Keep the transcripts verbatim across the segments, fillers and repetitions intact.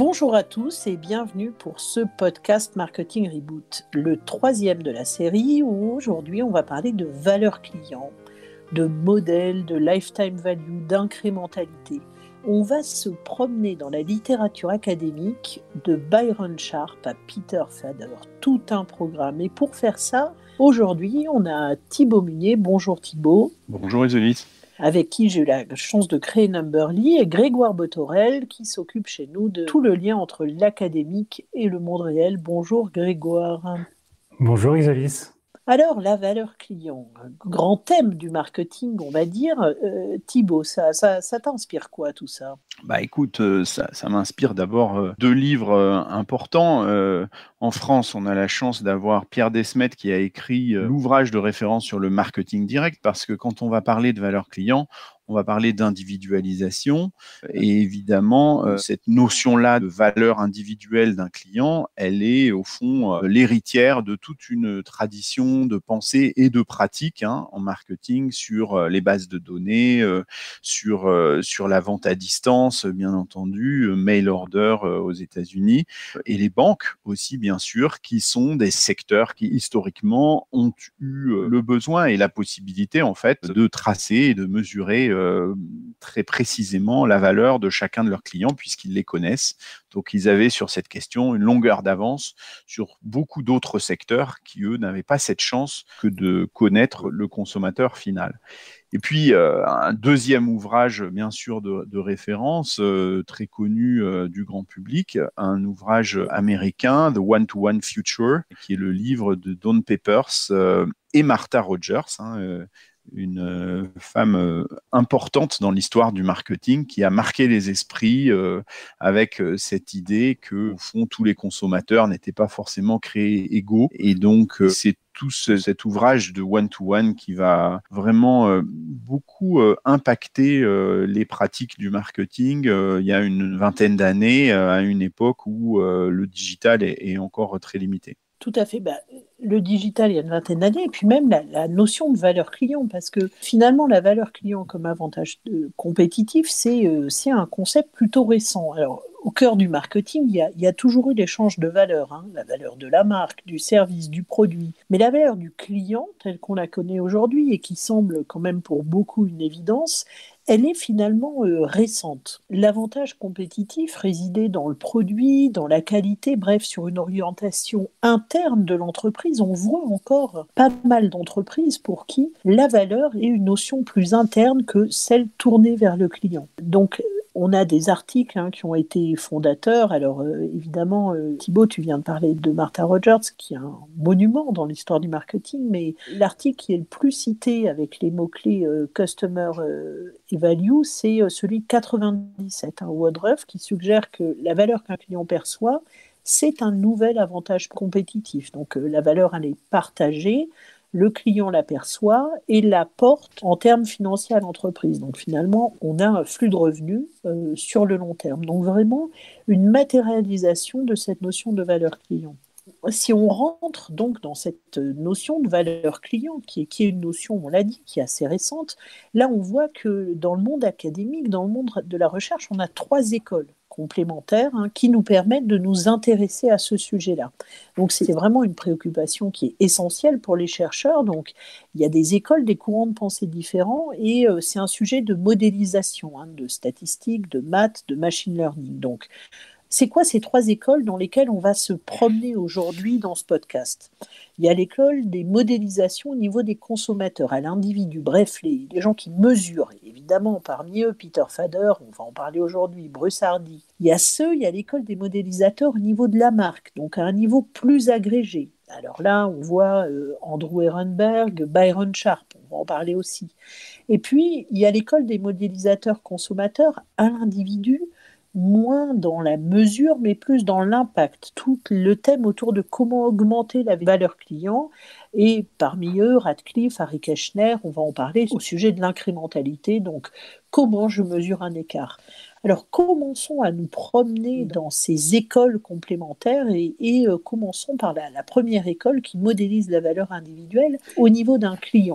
Bonjour à tous et bienvenue pour ce podcast Marketing Reboot, le troisième de la série où aujourd'hui on va parler de valeur client, de modèle, de lifetime value, d'incrémentalité. On va se promener dans la littérature académique de Byron Sharp à Peter Fader, tout un programme. Et pour faire ça, aujourd'hui on a Thibaut Munier. Bonjour Thibaut. Bonjour Isolis. Avec qui j'ai eu la chance de créer Numberly, et Grégoire Botorel, qui s'occupe chez nous de tout le lien entre l'académique et le monde réel. Bonjour Grégoire. Bonjour Isolis. Alors, la valeur client, grand thème du marketing, on va dire. Euh, Thibaut, ça, ça, ça t'inspire quoi tout ça ? Bah écoute, euh, ça, ça m'inspire d'abord euh, deux livres euh, importants. Euh, en France, on a la chance d'avoir Pierre Desmet qui a écrit euh, l'ouvrage de référence sur le marketing direct, parce que quand on va parler de valeur client, on va parler d'individualisation et évidemment, euh, cette notion-là de valeur individuelle d'un client, elle est au fond euh, l'héritière de toute une tradition de pensée et de pratique hein, en marketing sur euh, les bases de données, euh, sur, euh, sur la vente à distance, bien entendu, euh, mail order euh, aux États-Unis et les banques aussi, bien sûr, qui sont des secteurs qui historiquement ont eu euh, le besoin et la possibilité en fait de tracer et de mesurer euh, très précisément la valeur de chacun de leurs clients puisqu'ils les connaissent. Donc, ils avaient sur cette question une longueur d'avance sur beaucoup d'autres secteurs qui, eux, n'avaient pas cette chance que de connaître le consommateur final. Et puis, euh, un deuxième ouvrage, bien sûr, de, de référence, euh, très connu euh, du grand public, un ouvrage américain, The One-to-One Future, qui est le livre de Dawn Papers euh, et Martha Rogers, hein, euh, une euh, femme euh, importante dans l'histoire du marketing qui a marqué les esprits euh, avec euh, cette idée que, au fond, tous les consommateurs n'étaient pas forcément créés égaux. Et donc, euh, c'est tout ce, cet ouvrage de one-to-one qui va vraiment euh, beaucoup euh, impacter euh, les pratiques du marketing euh, il y a une vingtaine d'années, euh, à une époque où euh, le digital est, est encore très limité. Tout à fait. Bah, le digital, il y a une vingtaine d'années, et puis même la, la notion de valeur client, parce que finalement, la valeur client comme avantage de, compétitif, c'est, euh, c'est un concept plutôt récent. Alors, au cœur du marketing, il y a, il y a toujours eu l'échange de valeurs, hein, la valeur de la marque, du service, du produit. Mais la valeur du client, telle qu'on la connaît aujourd'hui, et qui semble quand même pour beaucoup une évidence, elle est finalement euh, récente. L'avantage compétitif résidait dans le produit, dans la qualité, bref, sur une orientation interne de l'entreprise. On voit encore pas mal d'entreprises pour qui la valeur est une notion plus interne que celle tournée vers le client. Donc, on a des articles hein, qui ont été fondateurs. Alors euh, évidemment, euh, Thibaut, tu viens de parler de Martha Rogers, qui est un monument dans l'histoire du marketing, mais l'article qui est le plus cité avec les mots-clés euh, Customer euh, et Value, c'est euh, celui de quatre-vingt-dix-sept, hein, Woodruff, qui suggère que la valeur qu'un client perçoit, c'est un nouvel avantage compétitif. Donc euh, la valeur, elle est partagée, le client l'aperçoit et l'apporte en termes financiers à l'entreprise. Donc finalement, on a un flux de revenus euh, sur le long terme. Donc vraiment, une matérialisation de cette notion de valeur client. Si on rentre donc dans cette notion de valeur client, qui est, qui est une notion, on l'a dit, qui est assez récente, là on voit que dans le monde académique, dans le monde de la recherche, on a trois écoles complémentaires hein, qui nous permettent de nous intéresser à ce sujet-là. Donc c'est vraiment une préoccupation qui est essentielle pour les chercheurs. Donc il y a des écoles, des courants de pensée différents et euh, c'est un sujet de modélisation, hein, de statistiques, de maths, de machine learning. Donc c'est quoi ces trois écoles dans lesquelles on va se promener aujourd'hui dans ce podcast ? Il y a l'école des modélisations au niveau des consommateurs, à l'individu, bref, les, les gens qui mesurent. Évidemment, parmi eux, Peter Fader, on va en parler aujourd'hui, Bruce Hardy. Il y a ceux, il y a l'école des modélisateurs au niveau de la marque, donc à un niveau plus agrégé. Alors là, on voit euh, Andrew Ehrenberg, Byron Sharp, on va en parler aussi. Et puis, il y a l'école des modélisateurs consommateurs à l'individu, moins dans la mesure, mais plus dans l'impact. Tout le thème autour de comment augmenter la valeur client. Et parmi eux, Radcliffe, Harry Keshner, on va en parler au sujet de l'incrémentalité. Donc, comment je mesure un écart ? Alors, commençons à nous promener dans ces écoles complémentaires et, et euh, commençons par la, la première école qui modélise la valeur individuelle au niveau d'un client.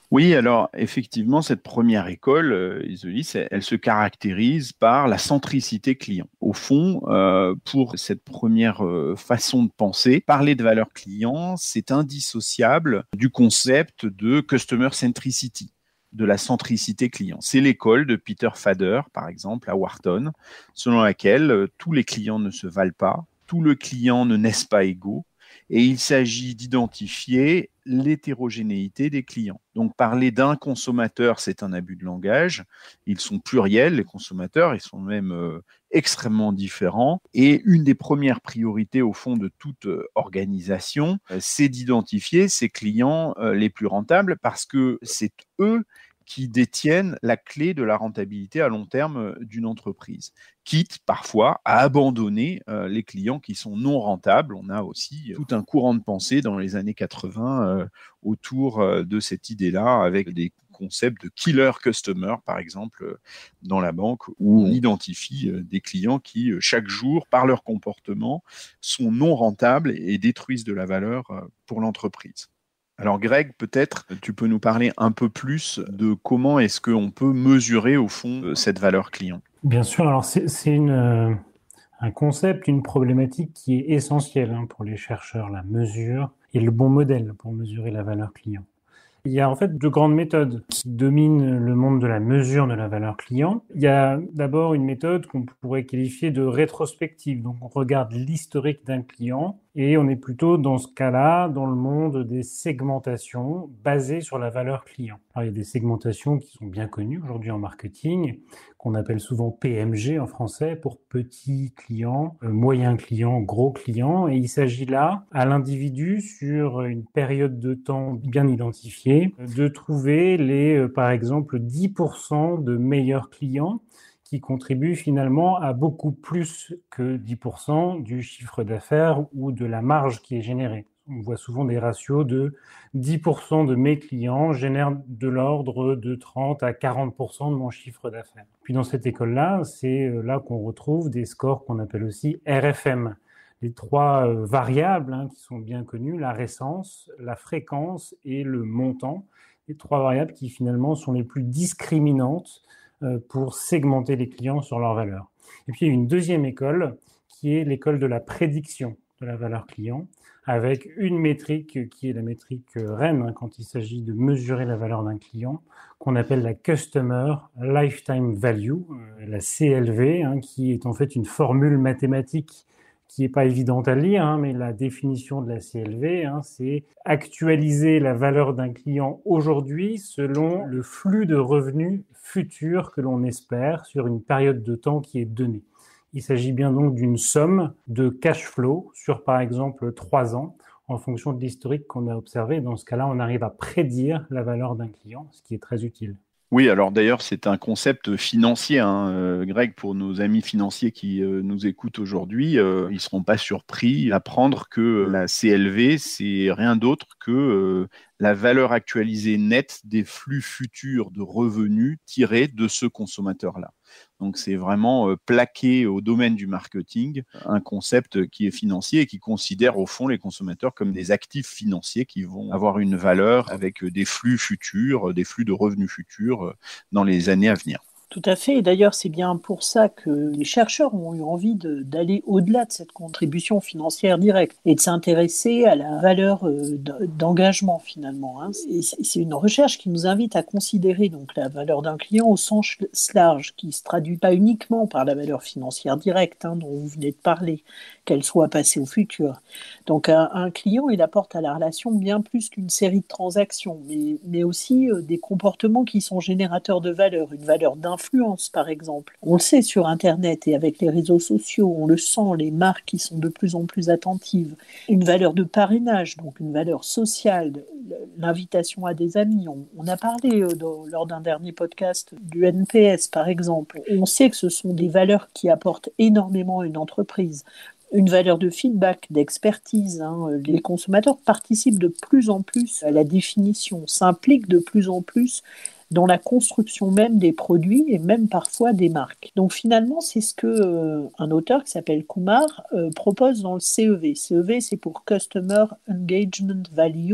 Oui, alors effectivement, cette première école, euh, Isolis, elle, elle se caractérise par la centricité client. Au fond, euh, pour cette première euh, façon de penser, parler de valeur client, c'est indissociable du concept de customer centricity, de la centricité client. C'est l'école de Peter Fader, par exemple, à Wharton, selon laquelle euh, tous les clients ne se valent pas, tous les clients ne naissent pas égaux, et il s'agit d'identifier l'hétérogénéité des clients. Donc parler d'un consommateur, c'est un abus de langage. Ils sont pluriels, les consommateurs, ils sont même euh, extrêmement différents. Et une des premières priorités au fond de toute euh, organisation, euh, c'est d'identifier ces clients euh, les plus rentables parce que c'est eux qui détiennent la clé de la rentabilité à long terme d'une entreprise, quitte parfois à abandonner euh, les clients qui sont non rentables. On a aussi tout un courant de pensée dans les années quatre-vingts euh, autour euh, de cette idée-là, avec des concepts de killer customer, par exemple, euh, dans la banque, où on identifie euh, des clients qui, euh, chaque jour, par leur comportement, sont non rentables et détruisent de la valeur euh, pour l'entreprise. Alors Greg, peut-être tu peux nous parler un peu plus de comment est-ce qu'on peut mesurer au fond cette valeur client. Bien sûr, alors c'est, c'est une, euh, un concept, une problématique qui est essentielle hein, pour les chercheurs, la mesure et le bon modèle pour mesurer la valeur client. Il y a en fait deux grandes méthodes qui dominent le monde de la mesure de la valeur client. Il y a d'abord une méthode qu'on pourrait qualifier de rétrospective. Donc on regarde l'historique d'un client et on est plutôt dans ce cas-là dans le monde des segmentations basées sur la valeur client. Alors il y a des segmentations qui sont bien connues aujourd'hui en marketing, qu'on appelle souvent P M G en français, pour petits clients, euh, moyens clients, gros clients. Et il s'agit là, à l'individu, sur une période de temps bien identifiée, de trouver les, euh, par exemple, dix pour cent de meilleurs clients qui contribuent finalement à beaucoup plus que dix pour cent du chiffre d'affaires ou de la marge qui est générée. On voit souvent des ratios de dix pour cent de mes clients génèrent de l'ordre de trente à quarante pour cent de mon chiffre d'affaires. Puis dans cette école-là, c'est là qu'on retrouve des scores qu'on appelle aussi R F M. Les trois euh, variables hein, qui sont bien connues, la récence, la fréquence et le montant. Les trois variables qui finalement sont les plus discriminantes euh, pour segmenter les clients sur leur valeur. Et puis il y a une deuxième école qui est l'école de la prédiction de la valeur client, avec une métrique qui est la métrique reine hein, quand il s'agit de mesurer la valeur d'un client, qu'on appelle la Customer Lifetime Value, euh, la C L V, hein, qui est en fait une formule mathématique qui n'est pas évidente à lire, hein, mais la définition de la C L V, hein, c'est actualiser la valeur d'un client aujourd'hui selon le flux de revenus futurs que l'on espère sur une période de temps qui est donnée. Il s'agit bien donc d'une somme de cash flow sur, par exemple, trois ans, en fonction de l'historique qu'on a observé. Dans ce cas-là, on arrive à prédire la valeur d'un client, ce qui est très utile. Oui, alors d'ailleurs, c'est un concept financier, hein, euh, Greg, pour nos amis financiers qui euh, nous écoutent aujourd'hui, euh, ils ne seront pas surpris d'apprendre que la C L V, c'est rien d'autre que euh, la valeur actualisée nette des flux futurs de revenus tirés de ce consommateur-là. Donc, c'est vraiment euh, plaqué au domaine du marketing, un concept qui est financier et qui considère au fond les consommateurs comme des actifs financiers qui vont avoir une valeur avec des flux futurs, des flux de revenus futurs dans les années à venir. Tout à fait. Et d'ailleurs, c'est bien pour ça que les chercheurs ont eu envie de, d'aller au-delà de cette contribution financière directe et de s'intéresser à la valeur euh, d'engagement finalement. Hein. C'est, c'est une recherche qui nous invite à considérer donc la valeur d'un client au sens large, qui ne se traduit pas uniquement par la valeur financière directe hein, dont vous venez de parler, qu'elle soit passée au futur. Donc un, un client, il apporte à la relation bien plus qu'une série de transactions, mais, mais aussi euh, des comportements qui sont générateurs de valeur, une valeur d'influence. Influence, par exemple. On le sait sur Internet et avec les réseaux sociaux, on le sent, les marques qui sont de plus en plus attentives. Une valeur de parrainage, donc une valeur sociale, l'invitation à des amis. On, on a parlé euh, dans, lors d'un dernier podcast du N P S, par exemple. On sait que ce sont des valeurs qui apportent énormément à une entreprise. Une valeur de feedback, d'expertise. Hein. Les consommateurs participent de plus en plus à la définition, s'impliquent de plus en plus dans la construction même des produits et même parfois des marques. Donc finalement, c'est ce que euh, un auteur qui s'appelle Kumar euh, propose dans le C E V. C E V, c'est pour Customer Engagement Value.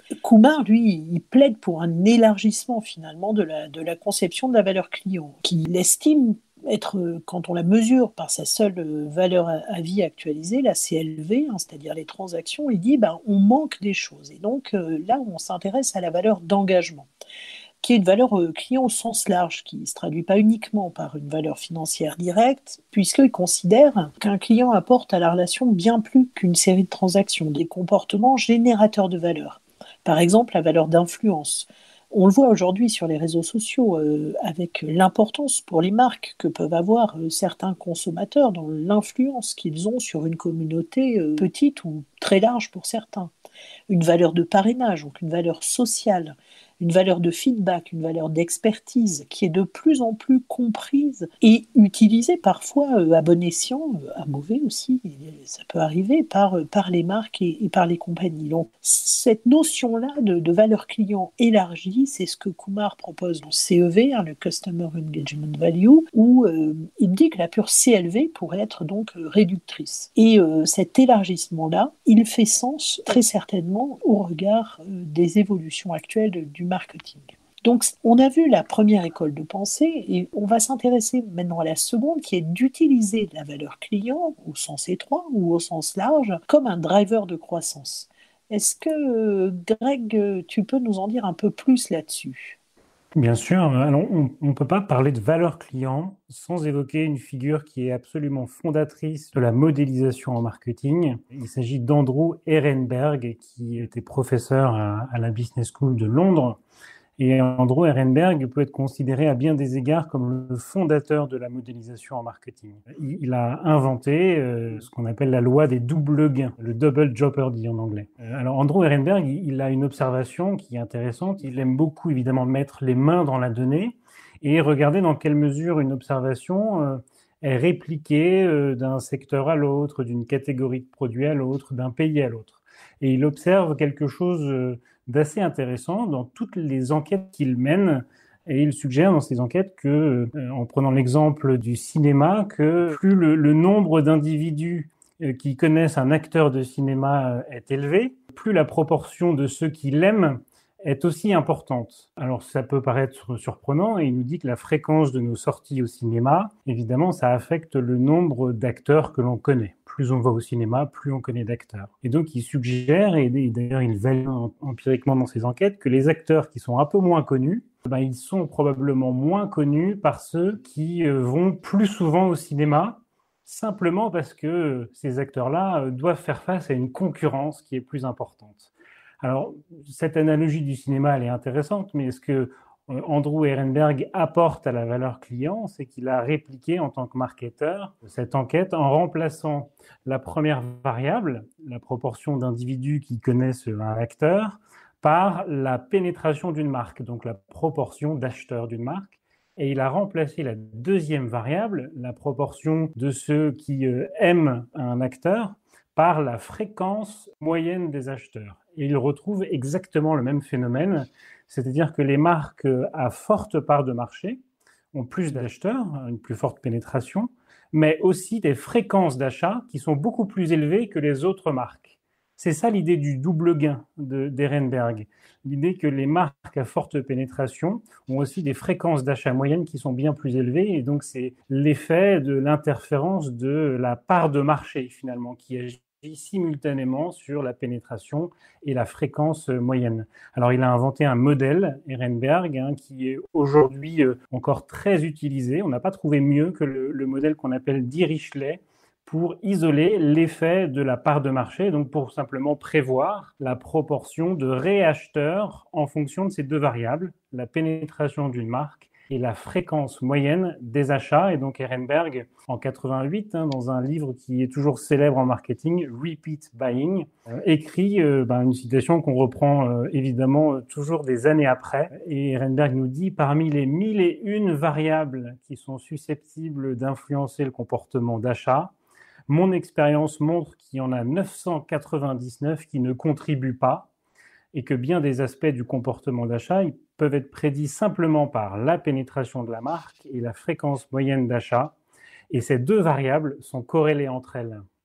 Kumar, lui, il plaide pour un élargissement finalement de la, de la conception de la valeur client, qu'il estime être, quand on la mesure par sa seule valeur à vie actualisée, la C L V, hein, c'est-à-dire les transactions, il dit ben, on manque des choses. Et donc euh, là, on s'intéresse à la valeur d'engagement, qui est une valeur client au sens large, qui ne se traduit pas uniquement par une valeur financière directe, puisqu'il considère qu'un client apporte à la relation bien plus qu'une série de transactions, des comportements générateurs de valeur. Par exemple, la valeur d'influence. On le voit aujourd'hui sur les réseaux sociaux euh, avec l'importance pour les marques que peuvent avoir euh, certains consommateurs dans l'influence qu'ils ont sur une communauté euh, petite ou très large pour certains. Une valeur de parrainage, donc une valeur sociale, une valeur de feedback, une valeur d'expertise qui est de plus en plus comprise et utilisée parfois euh, à bon escient, euh, à mauvais aussi, ça peut arriver, par, euh, par les marques et, et par les compagnies. Donc cette notion-là de, de valeur client élargie, c'est ce que Kumar propose dans C E V, hein, le Customer Engagement Value, où euh, il dit que la pure C L V pourrait être donc euh, réductrice. Et euh, cet élargissement-là, il fait sens très certainement au regard euh, des évolutions actuelles du marketing. Donc, on a vu la première école de pensée et on va s'intéresser maintenant à la seconde qui est d'utiliser la valeur client au sens étroit ou au sens large comme un driver de croissance. Est-ce que, Greg, tu peux nous en dire un peu plus là-dessus ? Bien sûr. Alors, on ne peut pas parler de valeur client sans évoquer une figure qui est absolument fondatrice de la modélisation en marketing. Il s'agit d'Andrew Ehrenberg, qui était professeur à, à la Business School de Londres. Et Andrew Ehrenberg peut être considéré à bien des égards comme le fondateur de la modélisation en marketing. Il a inventé euh, ce qu'on appelle la loi des doubles gains, le double jeopardy en anglais. Euh, alors Andrew Ehrenberg, il a une observation qui est intéressante. Il aime beaucoup évidemment mettre les mains dans la donnée et regarder dans quelle mesure une observation euh, est répliquée euh, d'un secteur à l'autre, d'une catégorie de produits à l'autre, d'un pays à l'autre. Et il observe quelque chose euh, d'assez intéressant dans toutes les enquêtes qu'il mène. Et il suggère dans ces enquêtes que, euh, en prenant l'exemple du cinéma, que plus le, le nombre d'individus euh, qui connaissent un acteur de cinéma euh, est élevé, plus la proportion de ceux qui l'aiment est aussi importante. Alors ça peut paraître surprenant et il nous dit que la fréquence de nos sorties au cinéma, évidemment, ça affecte le nombre d'acteurs que l'on connaît. Plus on va au cinéma, plus on connaît d'acteurs. Et donc il suggère, et d'ailleurs il valide empiriquement dans ses enquêtes, que les acteurs qui sont un peu moins connus, ben, ils sont probablement moins connus par ceux qui vont plus souvent au cinéma, simplement parce que ces acteurs-là doivent faire face à une concurrence qui est plus importante. Alors, cette analogie du cinéma, elle est intéressante, mais ce que Andrew Ehrenberg apporte à la valeur client, c'est qu'il a répliqué en tant que marketeur cette enquête en remplaçant la première variable, la proportion d'individus qui connaissent un acteur, par la pénétration d'une marque, donc la proportion d'acheteurs d'une marque. Et il a remplacé la deuxième variable, la proportion de ceux qui aiment un acteur, par la fréquence moyenne des acheteurs. Et il retrouve exactement le même phénomène, c'est-à-dire que les marques à forte part de marché ont plus d'acheteurs, une plus forte pénétration, mais aussi des fréquences d'achat qui sont beaucoup plus élevées que les autres marques. C'est ça l'idée du double gain de, d'Ehrenberg. L'idée que les marques à forte pénétration ont aussi des fréquences d'achat moyennes qui sont bien plus élevées, et donc c'est l'effet de l'interférence de la part de marché finalement qui agit simultanément sur la pénétration et la fréquence moyenne. Alors il a inventé un modèle, Ehrenberg, hein, qui est aujourd'hui euh, encore très utilisé. On n'a pas trouvé mieux que le, le modèle qu'on appelle Dirichlet pour isoler l'effet de la part de marché, donc pour simplement prévoir la proportion de réacheteurs en fonction de ces deux variables, la pénétration d'une marque et la fréquence moyenne des achats. Et donc Ehrenberg, en quatre-vingt-huit, hein, dans un livre qui est toujours célèbre en marketing, Repeat Buying, euh, écrit euh, ben, une citation qu'on reprend euh, évidemment euh, toujours des années après. Et Ehrenberg nous dit, parmi les mille et une variables qui sont susceptibles d'influencer le comportement d'achat, mon expérience montre qu'il y en a neuf cent quatre-vingt-dix-neuf qui ne contribuent pas, et que bien des aspects du comportement d'achat ils peuvent être prédits simplement par la pénétration de la marque et la fréquence moyenne d'achat. Et ces deux variables sont corrélées entre elles.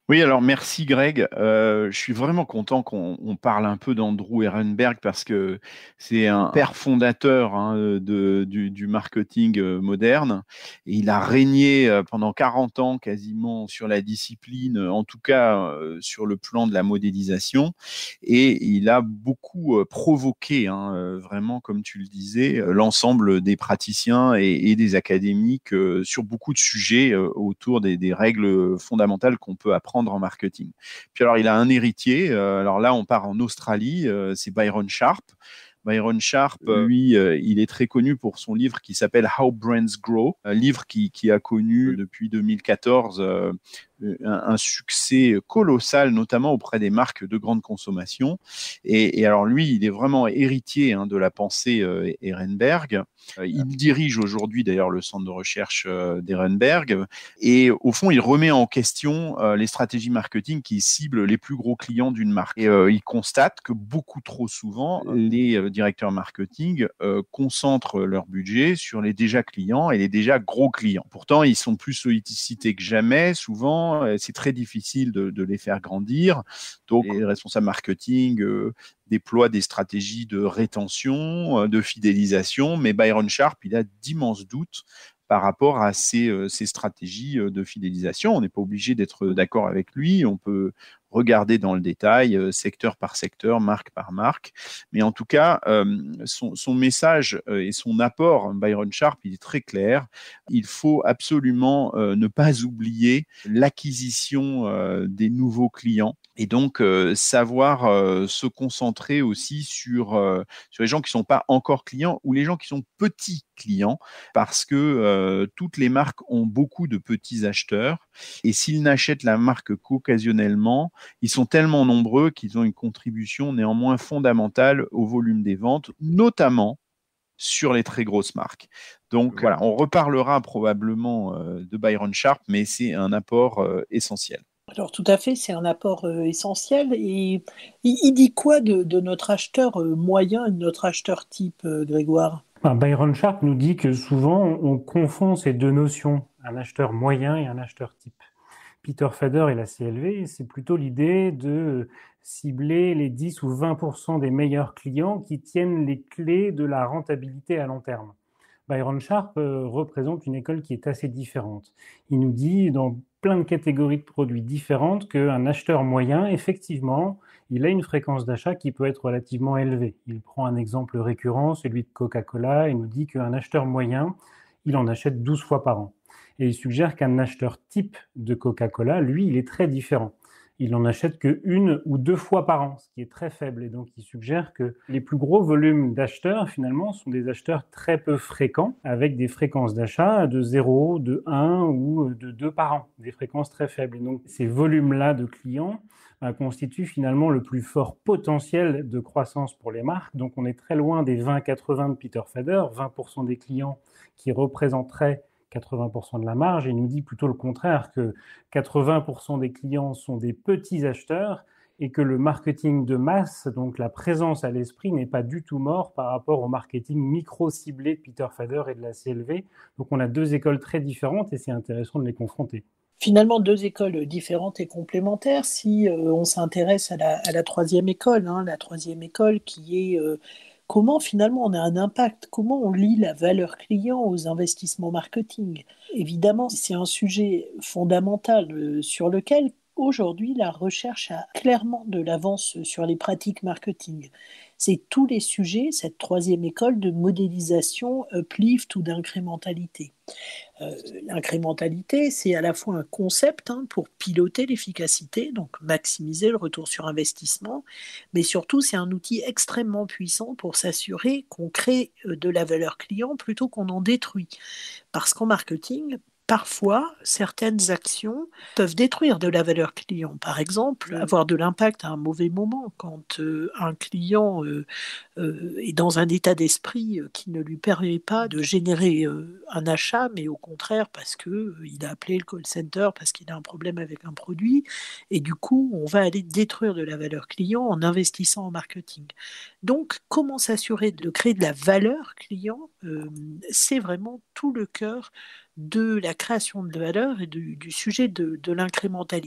Oui, alors merci Greg. Euh, je suis vraiment content qu'on on parle un peu d'Andrew Ehrenberg parce que c'est un père fondateur hein, de, du, du marketing euh, moderne. Et il a régné euh, pendant quarante ans quasiment sur la discipline, en tout cas euh, sur le plan de la modélisation. Et il a beaucoup euh, provoqué, hein, euh, vraiment, comme tu le disais, euh, l'ensemble des praticiens et, et des académiques euh, sur beaucoup de sujets euh, autour des, des règles fondamentales qu'on peut apprendre en marketing. Puis alors, il a un héritier. Euh, alors là, on part en Australie. Euh, c'est Byron Sharp. Byron Sharp, lui, euh, il est très connu pour son livre qui s'appelle How Brands Grow, un livre qui, qui a connu depuis deux mille quatorze euh, un, un succès colossal, notamment auprès des marques de grande consommation. Et, et alors lui, il est vraiment héritier hein, de la pensée euh, Ehrenberg. Euh, il dirige aujourd'hui d'ailleurs le centre de recherche euh, d'Ehrenberg. Et au fond, il remet en question euh, les stratégies marketing qui ciblent les plus gros clients d'une marque. Et euh, il constate que beaucoup trop souvent, les euh, directeurs marketing euh, concentrent leur budget sur les déjà clients et les déjà gros clients. Pourtant, ils sont plus sollicités que jamais. Souvent, euh, c'est très difficile de, de les faire grandir. Donc, les responsables marketing euh, déploient des stratégies de rétention, euh, de fidélisation. Mais Byron Sharp, il a d'immenses doutes par rapport à ces, euh, ces stratégies euh, de fidélisation. On n'est pas obligé d'être d'accord avec lui. On peut regarder dans le détail, euh, secteur par secteur, marque par marque. Mais en tout cas, euh, son, son message euh, et son apport, Byron Sharp, il est très clair. Il faut absolument euh, ne pas oublier l'acquisition euh, des nouveaux clients et donc euh, savoir euh, se concentrer aussi sur, euh, sur les gens qui ne sont pas encore clients ou les gens qui sont petits clients parce que euh, toutes les marques ont beaucoup de petits acheteurs et s'ils n'achètent la marque qu'occasionnellement, ils sont tellement nombreux qu'ils ont une contribution néanmoins fondamentale au volume des ventes, notamment sur les très grosses marques. Donc voilà, on reparlera probablement euh, de Byron Sharp, mais c'est un apport euh, essentiel. Alors tout à fait, c'est un apport euh, essentiel. Et il, il dit quoi de, de notre acheteur euh, moyen et de notre acheteur type, euh, Grégoire? Ben, Byron Sharp nous dit que souvent on confond ces deux notions, un acheteur moyen et un acheteur type. Peter Fader et la C L V, c'est plutôt l'idée de cibler les dix ou vingt pour cent des meilleurs clients qui tiennent les clés de la rentabilité à long terme. Byron Sharp euh, représente une école qui est assez différente. Il nous dit dans plein de catégories de produits différentes qu'un acheteur moyen, effectivement, il a une fréquence d'achat qui peut être relativement élevée. Il prend un exemple récurrent, celui de Coca-Cola, et nous dit qu'un acheteur moyen, il en achète douze fois par an. Et il suggère qu'un acheteur type de Coca-Cola, lui, il est très différent. Il n'en achète que une ou deux fois par an, ce qui est très faible. Et donc, il suggère que les plus gros volumes d'acheteurs, finalement, sont des acheteurs très peu fréquents, avec des fréquences d'achat de zéro, de un ou de deux par an, des fréquences très faibles. Et donc, ces volumes-là de clients bah, constituent finalement le plus fort potentiel de croissance pour les marques. Donc, on est très loin des vingt quatre-vingts de Peter Fader, vingt pour cent des clients qui représenteraient quatre-vingts pour cent de la marge, et il nous dit plutôt le contraire, que quatre-vingts pour cent des clients sont des petits acheteurs et que le marketing de masse, donc la présence à l'esprit, n'est pas du tout mort par rapport au marketing micro-ciblé de Peter Fader et de la C L V. Donc on a deux écoles très différentes et c'est intéressant de les confronter. Finalement, deux écoles différentes et complémentaires. Si euh, on s'intéresse à la, à la troisième école, hein, la troisième école qui est... Euh, comment finalement on a un impact, comment on lie la valeur client aux investissements marketing. Évidemment, c'est un sujet fondamental euh, sur lequel aujourd'hui la recherche a clairement de l'avance sur les pratiques marketing. C'est tous les sujets, cette troisième école de modélisation uplift ou d'incrémentalité. Euh, l'incrémentalité, c'est à la fois un concept hein, pour piloter l'efficacité, donc maximiser le retour sur investissement, mais surtout c'est un outil extrêmement puissant pour s'assurer qu'on crée de la valeur client plutôt qu'on en détruit. Parce qu'en marketing, parfois, certaines actions peuvent détruire de la valeur client. Par exemple, avoir de l'impact à un mauvais moment. Quand euh, un client euh, euh, est dans un état d'esprit euh, qui ne lui permet pas de générer euh, un achat, mais au contraire parce qu'il euh, a appelé le call center parce qu'il a un problème avec un produit. Et du coup, on va aller détruire de la valeur client en investissant en marketing. Donc, comment s'assurer de créer de la valeur client euh, c'est vraiment tout le cœur de la création de valeur et du, du sujet de, de l'incrémentalité.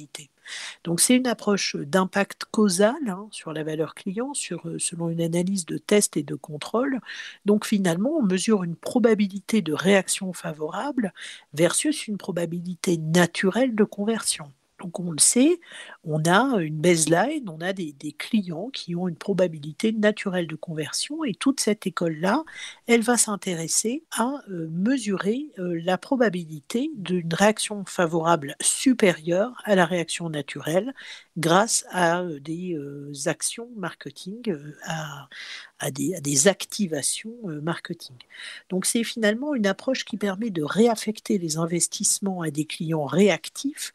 Donc c'est une approche d'impact causal hein, sur la valeur client, sur, selon une analyse de test et de contrôle. Donc finalement, on mesure une probabilité de réaction favorable versus une probabilité naturelle de conversion. Donc on le sait, on a une baseline, on a des, des clients qui ont une probabilité naturelle de conversion et toute cette école-là, elle va s'intéresser à euh, mesurer euh, la probabilité d'une réaction favorable supérieure à la réaction naturelle grâce à euh, des euh, actions marketing, euh, à, à, des, à des activations euh, marketing. Donc c'est finalement une approche qui permet de réaffecter les investissements à des clients réactifs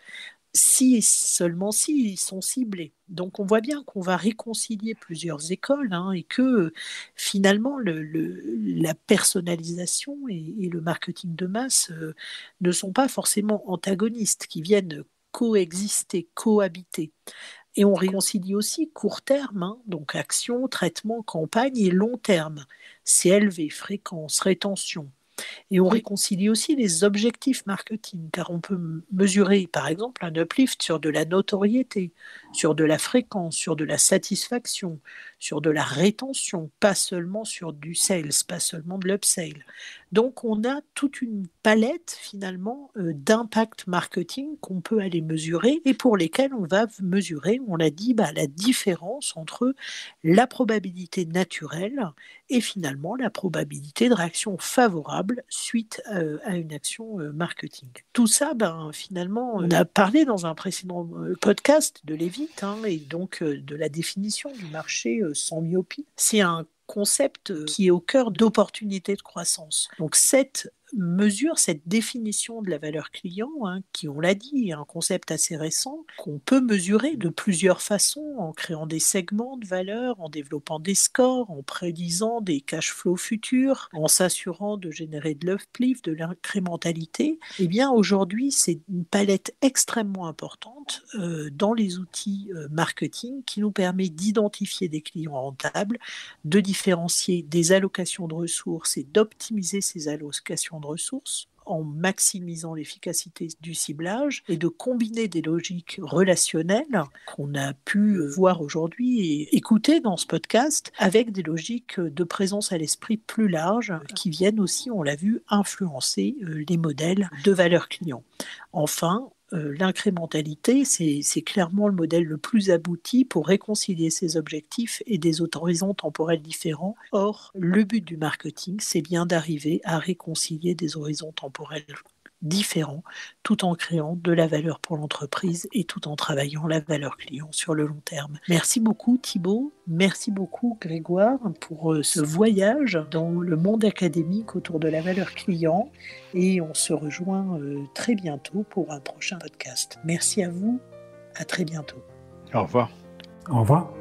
si et seulement si ils sont ciblés. Donc on voit bien qu'on va réconcilier plusieurs écoles hein, et que euh, finalement le, le, la personnalisation et, et le marketing de masse euh, ne sont pas forcément antagonistes, qui viennent coexister, cohabiter. Et on réconcilie aussi court terme, hein, donc action, traitement, campagne, et long terme, C L V, fréquence, rétention. Et on réconcilie aussi les objectifs marketing, car on peut mesurer, par exemple, un uplift sur de la notoriété, sur de la fréquence, sur de la satisfaction, sur de la rétention, pas seulement sur du sales, pas seulement de l'upsale. Donc, on a toute une palette, finalement, euh, d'impact marketing qu'on peut aller mesurer et pour lesquels on va mesurer, on l'a dit, bah, la différence entre la probabilité naturelle et finalement la probabilité de réaction favorable suite euh, à une action euh, marketing. Tout ça, ben, finalement, on a parlé dans un précédent euh, podcast de Levitt hein, et donc euh, de la définition du marché euh, sans myopie. C'est un concept qui est au cœur d'opportunités de croissance. Donc cette mesure, cette définition de la valeur client, hein, qui, on l'a dit, est un concept assez récent, qu'on peut mesurer de plusieurs façons, en créant des segments de valeur, en développant des scores, en prédisant des cash flows futurs, en s'assurant de générer de l'uplift, de l'incrémentalité. Eh bien, aujourd'hui, c'est une palette extrêmement importante euh, dans les outils euh, marketing qui nous permet d'identifier des clients rentables, de différencier des allocations de ressources et d'optimiser ces allocations de ressources en maximisant l'efficacité du ciblage et de combiner des logiques relationnelles qu'on a pu voir aujourd'hui et écouter dans ce podcast avec des logiques de présence à l'esprit plus larges qui viennent aussi, on l'a vu, influencer les modèles de valeur client. Enfin, Euh, l'incrémentalité, c'est, c'est clairement le modèle le plus abouti pour réconcilier ces objectifs et des horizons temporels différents. Or, le but du marketing, c'est bien d'arriver à réconcilier des horizons temporels différents tout en créant de la valeur pour l'entreprise et tout en travaillant la valeur client sur le long terme. Merci beaucoup Thibaut, merci beaucoup Grégoire pour ce voyage dans le monde académique autour de la valeur client et on se rejoint très bientôt pour un prochain podcast. Merci à vous, à très bientôt. Au revoir. Au revoir.